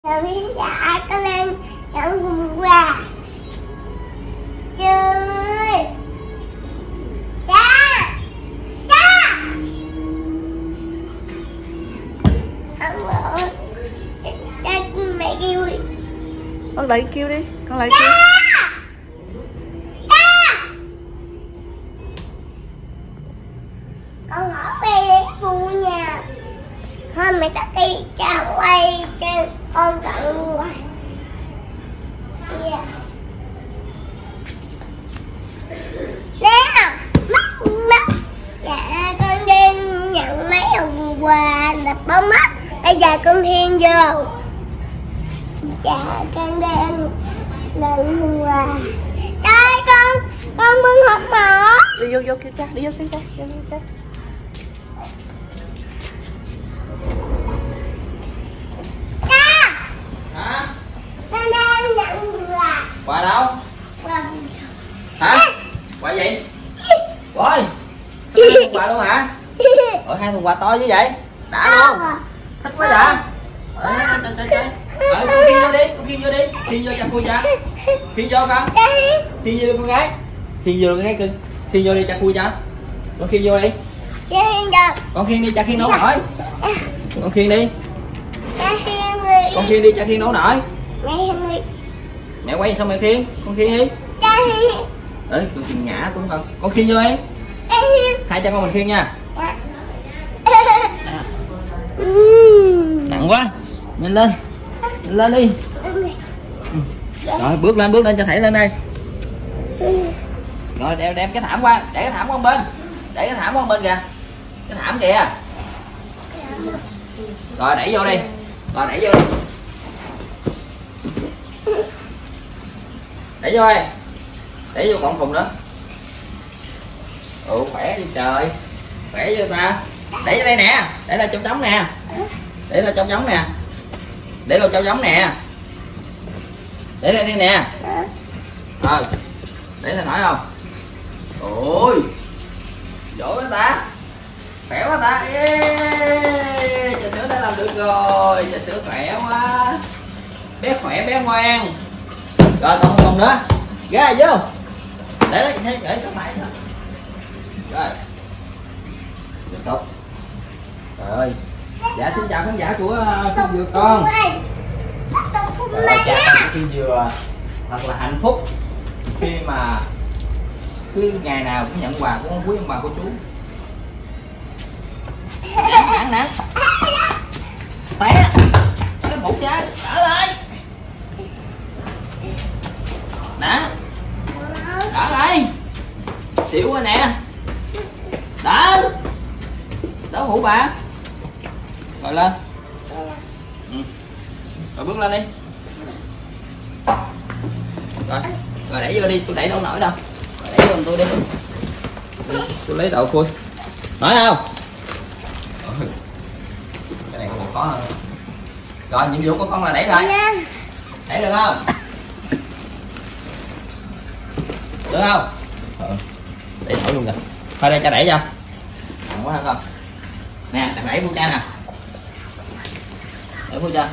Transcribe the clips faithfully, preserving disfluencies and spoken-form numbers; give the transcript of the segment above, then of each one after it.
Chào khán giả, có lên nhận hôm qua chơi cha cha không mở cha mẹ kêu đi. Con lại kêu đi, con lại cha! kêu. Cha! Con ở đây khu nhà thôi mẹ tắt đi, cha quay trên con tận ngoài. Yeah. Nè, mắt mắt. Dạ con đi nhận mấy hộp quà là bóng mắt. Bây giờ con Thiên vô. Dạ con đang nhận quà. Đây con, con bưng hộp mở. Đi vô vô kêu cha, đi vô kêu cha, kêu cha. Hả? Con đang nhận quà. Quà đâu? Quà. Hả? Quà gì? Ôi, hai thùng quà luôn hả? Ủa hai thùng quà to như vậy? Đã luôn. Thích quá vậy? Ờ, trời trời trời. Ờ, con Khiên vô đi, con Khiên vô đi. Khiên vô chặt khui cha. Khiên vô con. Khiên vô đi con gái. Khiên vô con gái cưng. Khiên vô đi chặt khui cha. Con Khiên vô đi. Con Khiên đi chặt Khiên nấu nổi. Con Khiên đi. Con Khiên đi chặt Khiên nấu nổi. Mẹ quay sao mẹ Khiên? Con Khiên đi. Ê, con Khiên ngã đúng không? Con Khiên vô đi. Hai cha con mình Khiên nha. Nặng quá. Nhanh lên. Nhanh lên đi. Rồi bước lên, bước lên cho thảy lên đây. Rồi đem đem cái thảm qua, để cái thảm qua bên. Để cái thảm qua bên kìa. Cái thảm kìa. Rồi đẩy vô đi. Rồi đẩy vô đi. Đẩy vô đi. Đẩy vô cọng thùng đó. Ồ khỏe đi trời. Khỏe vô ta. Đẩy vô đây nè. Để là trong giống nè. Để là trong giống nè. Để là trong giống nè. Để lên đây nè. Rồi. Để thầy nói không? Ôi. Giỏi quá ta. Khỏe quá ta. Yeah. Trà sữa đã làm được rồi. Trà sữa khỏe quá. Bé khỏe bé ngoan. Rồi còn một thùng nữa. Ra vô. Để đó thấy gửi số máy thôi. Rồi. Tiếp tục. Rồi. Dạ xin chào khán giả của Kim Dừa con. Rồi, cha Kim Dừa thật là hạnh phúc khi mà cứ ngày nào cũng nhận quà của quý ông bà cô chú. Nặng nặng. Té. Cái bụng cha đỡ lại. Nè. Đỡ lại. Xỉu quá nè. Đỡ. Đỡ phụ bà. Rồi lên. Ừ. Rồi bước lên đi. Rồi. Rồi đẩy vô đi, tôi đẩy đâu nổi đâu. Rồi đẩy vô tôi đi. Tôi, tôi lấy đậu khui. Nói không? Cái này còn khó hơn. Rồi nhiệm vụ của con là đẩy lại. Đẩy được không? Được không? Ừ. Đẩy thổi luôn kìa. Thôi đây cha đẩy cho. Nặng quá hả con? Nè, đẩy của cha nè. Đẩy của cha.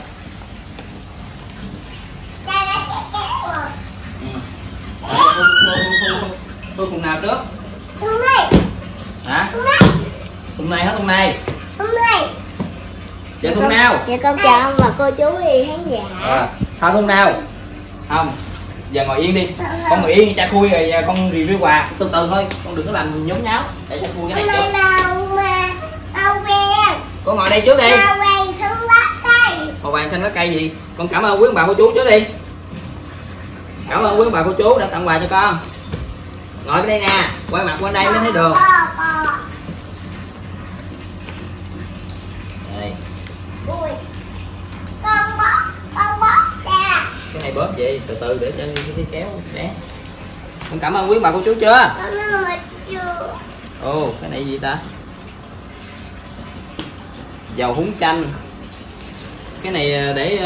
Tôi thùng nào trước? Thùng này. Hả? Thùng này. Thùng này hả thùng này? Thùng này. Dạ thùng nào? Dạ con chào ông và cô chú thì khán giả. À, thôi thùng nào? Không. Giờ ngồi yên đi. Con ngồi yên cha khui rồi con review quà từ từ thôi, con đừng có làm nhốn nháo. Để cha khui cái này trước. Con ngồi đây trước đi. Màu vàng xanh lá cây. Màu vàng xanh lá cây gì? Con cảm ơn quý ông bà cô chú trước đi. Cảm ơn quý ông bà cô chú đã tặng quà cho con. Ngồi cái đây nè, quay mặt qua đây mới thấy đường. Đây. Ui. Con bóp, con bóp cha. Cái này bóp gì? Từ từ để cho cái kéo bé. Con cảm ơn quý ông bà cô chú chưa? Cảm ơn bà chưa. Ồ, cái này gì ta? Dầu húng chanh. Cái này để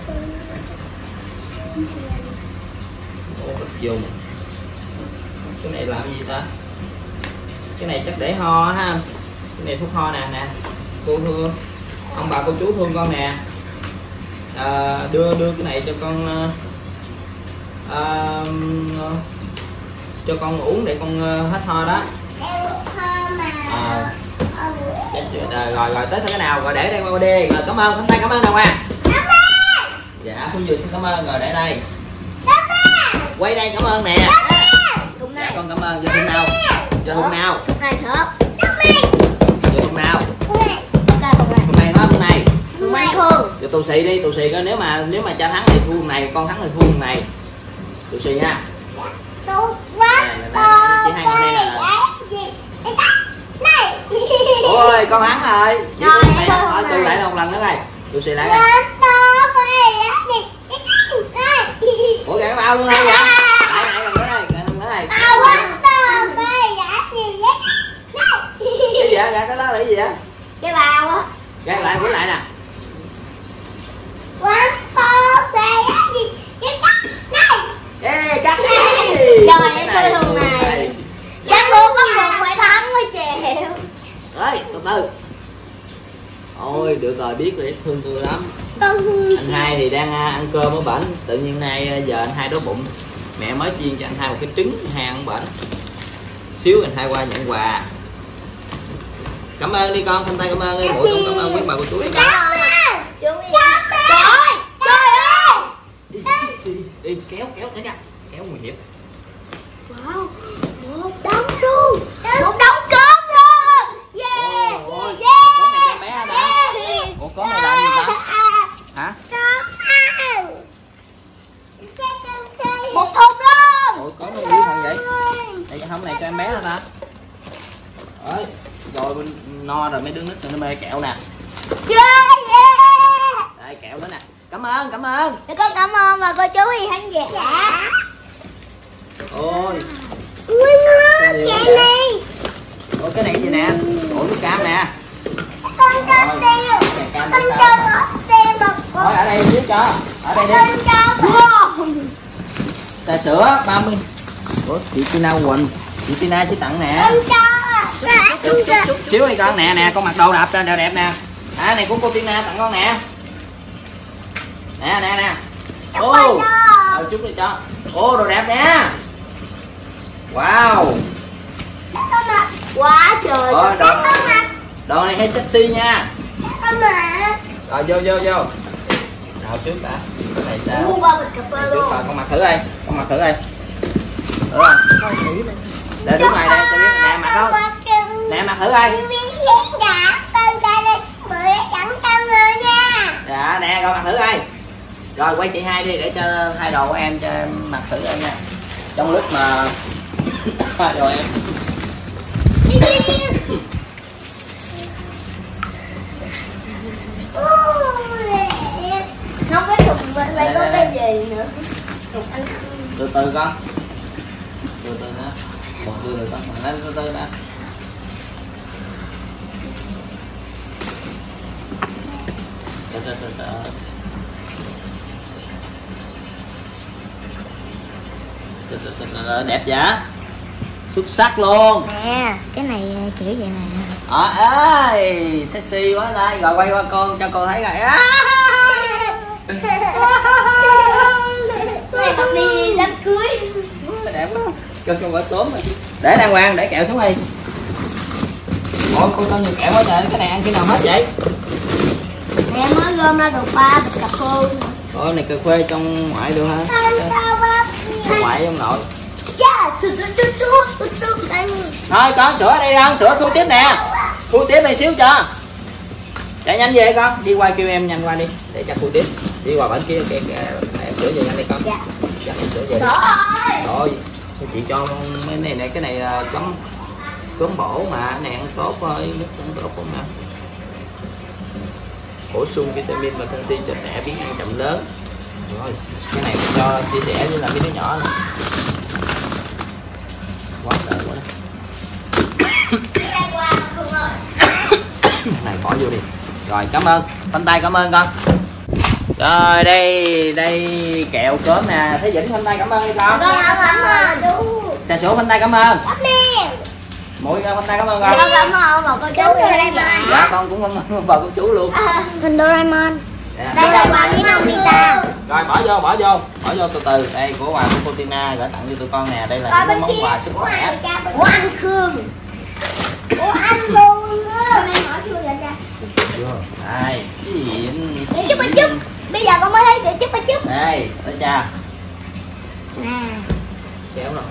uh... dùng. Cái này làm gì ta? Cái này chắc để ho ha. Cái này thuốc ho nè nè. Cô thương ông bà cô chú thương con nè. à, đưa đưa cái này cho con à, cho con uống để con hết ho đó. À, rồi rồi rồi tới cái nào rồi để đây qua đi. Rồi cảm ơn, tay cảm ơn nào Ngoan. Dạ Phương Dừa xin cảm ơn, rồi để đây. Quay đây cảm ơn nè. Dạ con cảm ơn. Giờ hôm nào? Giờ hôm nào? Hôm nay thớt. Giờ hôm nào? Hôm nay. Hôm nay nói hôm nay. Hôm nay Phương. Giờ tù xì đi, tù xì coi nếu mà nếu mà cha thắng thì thua hôm này, con thắng thì thua hôm này. Tù xì nha. Tốt quá. Chỉ hai con đây là. Ôi con thắng rồi. Rồi thôi tù lại một lần nữa đây. Tù xì lại đây. Ủa kìa cái bao luôn hay vậy? Lại lại lần nữa đây, lần nữa đây. Cái gì vậy? Cái đó là cái gì vậy? Cái bao á. Gạt lại cuốn lại nè. Quán to xe gì? Cái cắt này. Ê cắt đi. Rồi em chơi thùng này. Chắc luôn có một phải thắng mới chèo. Ơi từ từ. Ôi được rồi, biết rồi, thương tôi lắm. Con Anh Hai thì đang ăn cơm ở bển, tự nhiên nay giờ anh Hai đói bụng, mẹ mới chiên cho anh Hai một cái trứng, anh Hai ăn bển. Xíu anh Hai qua nhận quà. Cảm ơn đi con, thanh tay cảm ơn đi, mỗi con cảm ơn quý bà cô chú. Cảm ơn. Trời ơi, trời ơi. Đi, đi, đi, đi, kéo kéo thế nha, kéo nguy hiểm. Wow, một đống luôn, một đống cơm luôn. Yeah, Ôi, yeah, có này cho bé hả ta? Ủa có này là gì ta? Hả? Một thùng luôn. Ủa có nó yêu thằng vậy? Tại sao không này cho em bé hả ta? Rồi, rồi mình no rồi mấy đứa nít rồi nó mê kẹo nè. Yeah, yeah. Đây kẹo nữa nè. Cảm ơn, cảm ơn. Để con cảm ơn và cô chú vì khán giả. Ôi. Ui ngon, kẹo này. Ủa cái này gì nè? Ủa nước cam nè. Con cam tiêu. Con cho một tiêu một Rồi ở đây xíu cho. Ở đây đi. con cho. Wow. Trà sữa ba mươi. Ủa chị Tina Quỳnh. Chị Tina chỉ tặng nè. Con cho. Xíu đi con nè nè, con mặc đồ đạp ra đẹp đẹp nè. À này của cô Tina tặng con nè. Nè nè nè. Ô. Ờ chút đi cho. Ô đồ đẹp nè. Wow. Quá trời. Ờ, đồ, đồ này hay sexy nha. Rồi vô vô vô. Nào trước đã. Cái này sao? Mua ba bịch cà phê Trước luôn. rồi con mặc thử đây, con mặc thử đây. Được không? Để đứng ngoài đây cho biết nè mặc không? Nè mặc thử đây. Dạ nè con mặc thử đây. Rồi quay chị Hai đi để cho hai đồ của em cho em mặc thử đây nha. Trong lúc mà hai đồ em. Không biết thùng bên đây có cái gì nữa. Thùng anh Từ từ con. Từ từ nữa. Một từ từ con. Lên từ từ nè. Từ từ từ từ. Từ từ từ từ đẹp vậy? Xuất sắc luôn. nè, cái này kiểu vậy nè. Ờ ơi, sexy quá đây. Rồi quay qua con cho cô thấy rồi. À. Này mặc đi đám cưới. Đẹp quá. Cho con gọi tốm rồi. Để đàng hoàng, để kẹo xuống đi. Ôi cô cho nhiều kẹo quá trời, cái này ăn khi nào hết vậy? Em mới gom ra được ba bịch cà phê. Ôi này cà phê trong ngoại được hả? Trong ngoại trong nội. Thôi con sữa ở đây không? Sữa thu tiếp nè. Thu tiếp này xíu cho. Chạy nhanh về con, đi qua kêu em nhanh qua đi để cho thu tiếp. Đi qua bên kia kìa kìa, em sữa về nhanh đi con. Dạ. Dạ em sữa về. Rồi, chị cho mấy này này cái này là chấm cơm bổ mà cái này ăn tốt thôi, nước ăn tốt không nè. Bổ sung vitamin và canxi cho trẻ biến ăn chậm lớn. Rồi, cái này cho chia sẻ với là mấy đứa nhỏ này. Quá trời quá này bỏ vô đi. Rồi cảm ơn, phanh tay cảm ơn con. Rồi đây đây kẹo cớm nè, Thế Vĩnh phanh tay cảm ơn đi con. Trà sữa phanh tay cảm ơn. Mỗi phanh tay cảm ơn con. Con cảm ơn bà cô chú ở đây mà. Dạ con cũng cảm ơn bà cô chú luôn. Hình Doraemon. Đây là quà của Nobita. Rồi bỏ vô, bỏ vô, bỏ vô từ từ. Đây của quà của cô Tina gửi tặng cho tụi con nè. Đây là những món quà sức khỏe Của anh Khương. Của anh luôn á. Hôm nay hỏi chưa vậy cha? Đây, cái gì Để chút chút. Bây giờ con mới thấy để chút chút. đây, tới cha. Nè, Kéo rồi.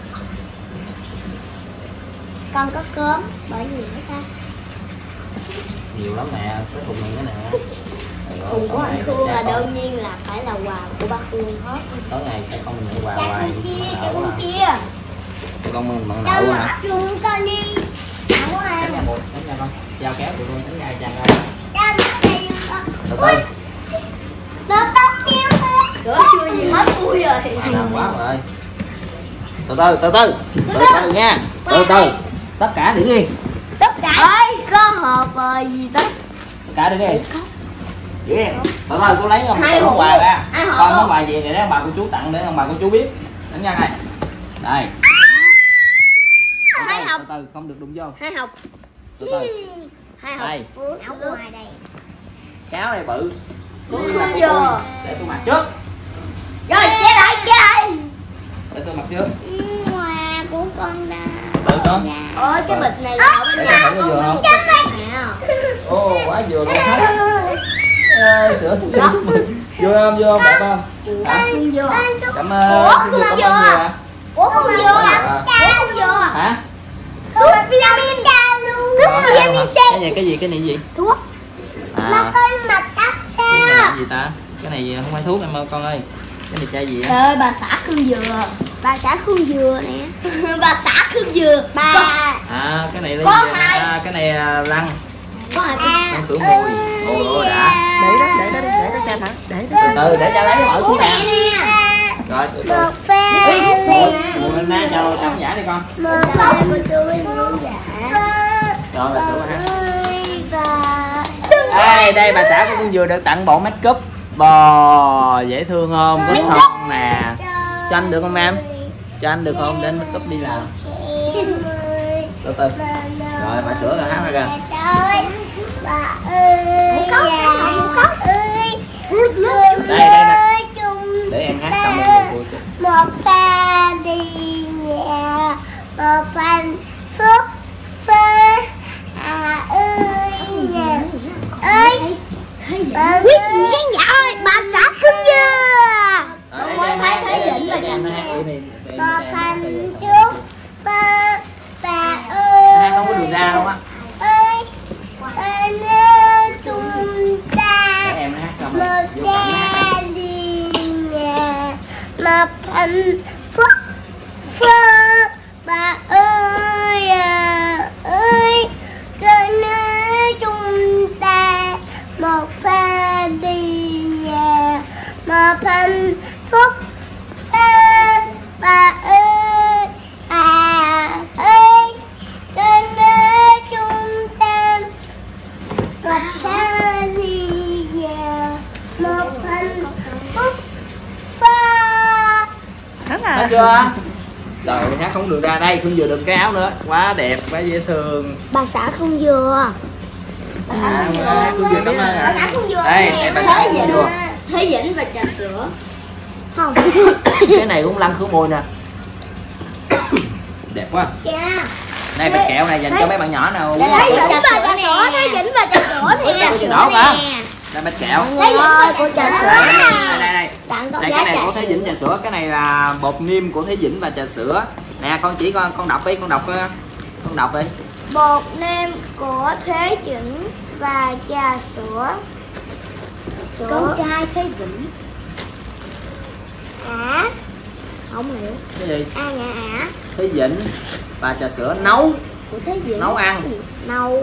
con có cơm bởi vì nữa ta. Nhiều lắm nè, cái thùng này nữa nè. Thùng của anh Khương là đương nhiên là phải là quà của bác Khương hết. Tối ngày sẽ không nhận quà Cha hoài. con chia, cha con chia. Tụi con mừng bằng nậu hả? Chúng con đi. Nậu Đánh à. nha một, đánh nha con. Giao kéo tụi con đánh ngay chàng ơi. Cha nó đi con. Từ Ui, từ. nó tóc kéo hết. Sữa chưa gì hết vui rồi. Nào quá rồi. Từ từ, từ từ. Từ từ nha. Từ từ. Tất cả đứng yên. Tất cả. Ơi, có hộp rồi gì đó. Tất cả đứng yên. Giữ yên. Từ từ cô lấy một Hai món hộp quà ra. hai hộp Coi luôn. món quà gì này để ông bà cô chú tặng để ông bà cô chú biết. Đánh nha này. Đây. Hai hộp. Từ từ không được đụng vô. Hai hộp. Từ từ. Hai hộp. Đây. Ở ngoài đây. Cáo đây bự. Của Khương vừa. Để tôi mặc trước. Rồi che lại che lại. Để tôi mặc trước. Quà của con đã. Tự con. Ôi cái bịch này là ở bên Để nhà con thử con vừa có không? một cái bịch nè. Ô quá vừa luôn hết. Ê, sữa sữa. Vô không vô không bà con? Hả? Khương vừa. Cảm ơn. Ủa, Vừa Khương cảm ơn vừa. nhiều ạ. Ủa con vừa. À. Ủa con vừa. Hả? Thuốc vitamin ca luôn. Thuốc vitamin C. Cái này cái gì cái này gì? Thuốc. Nó À. tên mặt cắt Thuốc này ca. là gì ta? Cái này không phải thuốc em ơi con ơi. Cái này chai gì á? Trời ơi bà xã Khương vừa. Bà xã Khương dừa nè. Bà xã Khương vừa. Bà. À cái này là Có gì? hai. À, cái này là lăng. Có hai bịch. À, Con khử mùi. Ồ đã. Để đó để đó để đó cha thử. Để Từ từ để cha lấy mở xuống nè. nè. Rồi từ từ. một pha liền. Mùi lên na cho chấm giả đi con. Một pha của tôi luôn dạ. Rồi bà sữa ha. Và Đây đây bà xã của con vừa được tặng bộ make up bò dễ thương không? Có son nè. Cho anh được không em? Cho anh được không? Để anh make up đi làm. Từ từ. Rồi bà sữa rồi hát ra kìa. bà ơi già ơi Đây đây nè. chung Để em hát xong rồi cô chú. một pha đi nhà một phần phúc phơ à ơi nhà ơi bà ơi khán giả ơi bà xã Khương Dừa Rồi, thấy thấy để- đỉnh để- và để trà em sữa. hát đi, để- để- một để em hát phần đi. phúc phơ bà Hát không có đường ơi ra luôn á. ơi ơi nơi chúng ta Để em hát xong một rồi vô cạnh hát. gia đình nhà một hạnh phúc phơ bà ơi à ơi cơ nơi chúng ta một gia đình nhà một hạnh phúc phơ bà ơi à ơi cơ nơi chúng ta một gia đình nhà một hạnh phúc phơ Hết Hết rồi. chưa? Rồi hát không được ra đây, Khương vừa được cái áo nữa. Quá đẹp, quá dễ thương. bà xã không vừa À, à, Khương vừa cảm ơn bà xã ạ. không vừa Đây, đây bà xã Thế Khương vậy vừa. Thế Vĩnh và trà sữa. không Cái này cũng lăn khử mùi nè. Đẹp quá. cha Này bịch kẹo này dành cho mấy bạn nhỏ nào. Thế Vĩnh trà và sữa trà nè. sữa Thế Vĩnh và trà sữa Ủa, nè trà Có gì sữa đó hả? nè. Đây bịch kẹo. Thế Vĩnh và của trà sữa Đây nè. đây đây. Tặng con Đây giá cái này trà của Thế sữa. Vĩnh trà sữa, cái này là bột niêm của Thế Vĩnh và trà sữa. Nè con chỉ con con đọc đi, con đọc coi. Con đọc đi. bột nêm của Thế Vĩnh và trà sữa Con trai Thế Vĩnh. ả Không hiểu. Cái gì? a ngã ả Thế Vĩnh và trà sữa nấu Của Thế Vĩnh. nấu ăn. nấu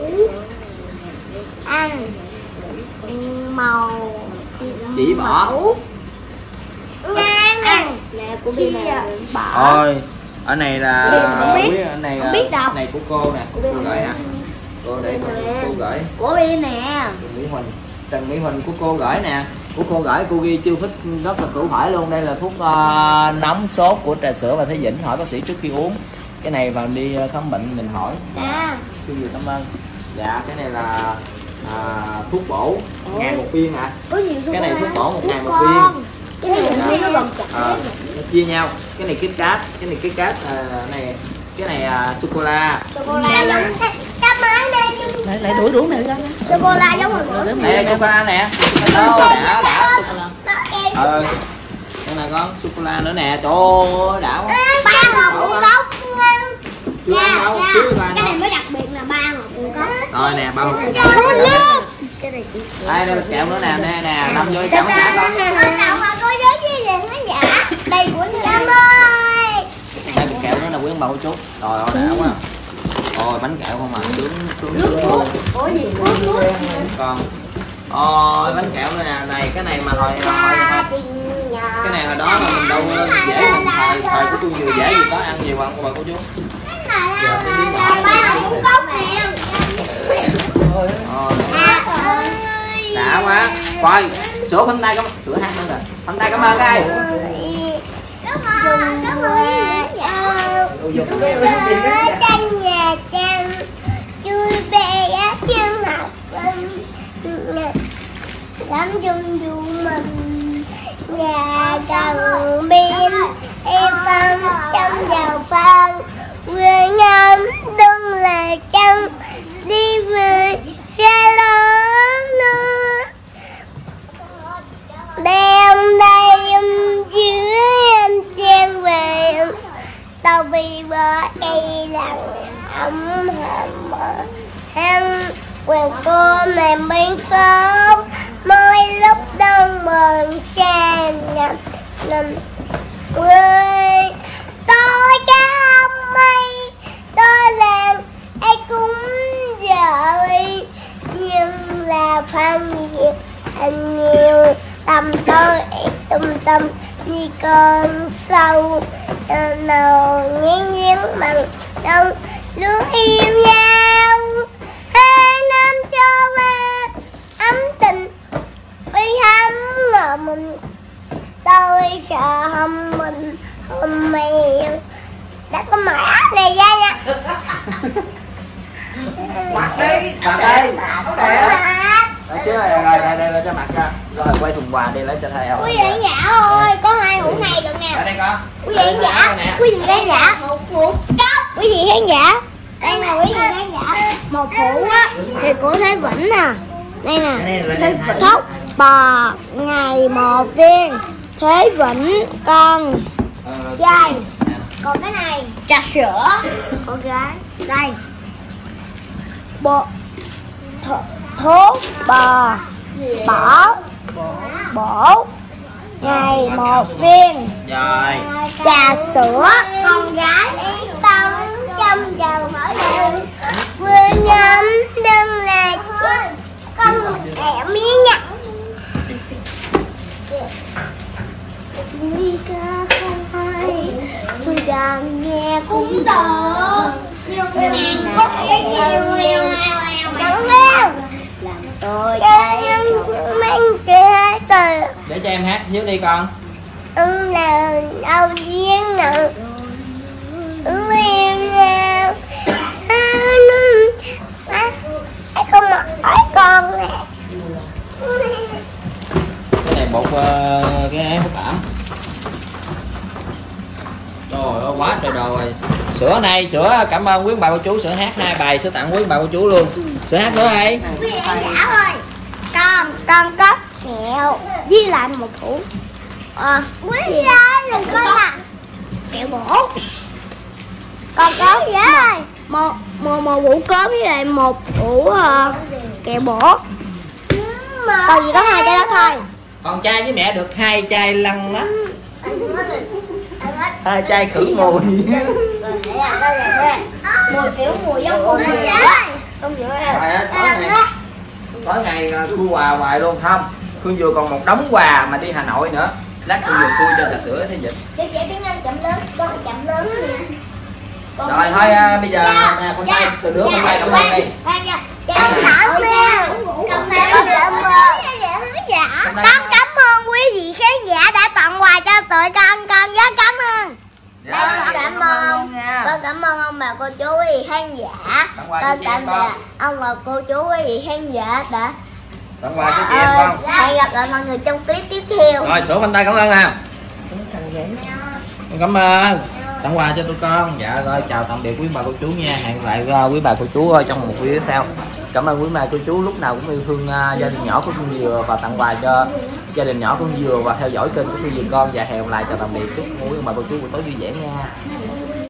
ăn màu Chỉ bỏ. mẫu ngang ăn Nè của Bi nè. bỏ Thôi, ở này là Không biết. biết ở này Không biết đọc. này của cô nè, cô gửi hả? Cô để cô, cô gửi. Của Bi nè. Trần Mỹ Huỳnh, Trần Mỹ Huỳnh của cô gửi nè, của cô gửi cô ghi chiêu thức rất là cửu hỏi luôn. Đây là thuốc uh, nóng sốt của trà sữa và Thế Vĩnh, hỏi bác sĩ trước khi uống. Cái này vào đi khám bệnh mình hỏi. à Chú Dừa cảm ơn. Dạ cái này là à, thuốc bổ một ngàn một viên hả? Có nhiều Cái này thuốc bổ một ngàn một con. viên. Cái này nó gồm chặt. À, nó chia nhau. Cái này Kit Kat, cái này Kit Kat à, này cái này à, sô cô la. Sô cô la giống cái máy này. Lại lại đuổi đuổi này ra. Sô cô la giống rồi. Đây sô cô la nè. Đâu đã đã sô cô la. Ờ. Đây là con sô cô la nữa nè. Trời ơi đã quá. Ba ngọt ngũ cốc. Chưa ăn đâu, chưa ăn Cái này đâu. mới đặc biệt là ba ngọt ngũ cốc. Rồi nè, bao hộp. Cái này chỉ Đây đây là kẹo nữa nè, nè nè, năm vô kẹo trả con. con nào mà có giới với vậy nó giả. Đây của Nam ơi. Đây cái kẹo nữa là quyến bầu chút. Trời ơi đã quá. Ôi bánh kẹo không mà sướng sướng sướng. Ủa gì nước nước. Con. Ôi bánh kẹo nữa nè, này cái này mà hồi hồi, hồi cái này hồi đó mà mình đâu dễ thời thời của tôi vừa dễ gì có ăn gì qua bà cô chú. Giờ tôi đi nhỏ Ba ngũ cốc nè. Ôi. ơi. Đã quá. Coi, sữa phanh tay cảm sữa hát nữa rồi. Phanh tay cảm ơn cái. Cảm ơn, cảm ơn. Chân nhà chân vui vẻ chân học lắm dung dung mình nhà cần biên em phân trong giàu phân người ngắm đừng là chân đi về xe lớn nữa đem đây em dưới em chen về tao vì bờ cây lặng ấm hầm hăng quèo cô mềm bên sớm mỗi lúc đông mờn xa ngập nằm quê tôi cao mây tôi làm ai cũng dời nhưng là phân diệt anh nhiều tâm tôi tâm tâm như con sâu nào nghiêng nghiêng bằng đông luôn yêu nhau hai năm cho ba ấm tình uy hâm ngờ mình tôi sợ hâm mình hôm mày đã có mở áp này ra nha Mặc đi, mặc đi. Đó chứ rồi rồi đây đây lấy cho mặt ra. Rồi quay thùng quà đi lấy cho thầy. quý vị khán giả ơi, có hai hũ này được nè. Ở đây con. Quý vị khán giả, quý vị khán giả, một hũ cốc. Quý vị khán giả, đây là quý vị khán giả, một hũ á thì của Thế Vĩnh nè. Đây nè, Thế Vĩnh thóc bò ngày một viên. Thế Vĩnh con trai. Còn cái này trà sữa con gái. Đây bộ th thố bò bỏ bổ ngày một viên. Rồi. Trà sữa con gái yên tâm trong dầu mở đường vừa ngắm đừng là con kẹo miếng nha. Đi ca không hay tôi đang nghe cũng tờ nhiều ngàn khúc với nhiều nhiều đắng leo tôi thấy mang kia từ Để cho em hát xíu đi con. ông là đâu duyên nè yêu nhau ai không mặc hỏi con nè. Cái này bột uh, cái hút ẩm. Trời ơi quá trời đồ rồi. Sữa này, sữa cảm ơn quý bà cô chú, sữa hát hai bài sữa tặng quý bà cô chú luôn. Sữa hát nữa đây. Quý vị khán giả ơi, con con có kẹo với lại một hũ à, quý vị ơi đừng có là kẹo bổ. Con có một một một, một hũ cốm với lại một hũ uh, kẹo bổ. Còn chỉ có hai cái đó thôi. Con trai với mẹ được hai chai lăn mắt. Hai chai khử mùi. Mùi kiểu mùi giống mùi không dữ Tối ngày, tối ngày khui quà hoài luôn không? Khương vừa còn một đống quà mà đi Hà Nội nữa. Lát Khương vừa khui cho trà sữa thế dịch. Chứ chị biết anh chậm lớn, con chậm lớn nè. Rồi thôi à, bây giờ nè con tay từ đứa con tay cảm ơn đi. Con thẳng nha. Con cảm ơn. Con cảm ơn quý vị khán giả đã tặng quà cho tụi con, con rất cảm ơn. Dạ, Con cảm ơn. Con cảm ơn ông bà cô cô chú quý vị khán giả. Tặng quà Con cho chị em tạm con. biệt ông và cô chú quý vị khán giả đã. Tặng quà cho chị em Ờ, con. hẹn gặp lại mọi người trong clip tiếp theo. Rồi sổ phanh tay cảm ơn nè. Con cảm ơn. Tặng quà cho tụi con. Dạ rồi chào tạm biệt quý bà cô chú nha. Hẹn gặp lại uh, quý bà cô chú uh, trong một video tiếp theo. Cảm ơn quý bà cô chú lúc nào cũng yêu thương uh, gia đình nhỏ của con Dừa và tặng quà cho gia đình nhỏ con Dừa và theo dõi kênh của con Dừa con. Và hẹn gặp lại chào tạm biệt chúc quý bà cô chú buổi tối vui vẻ nha.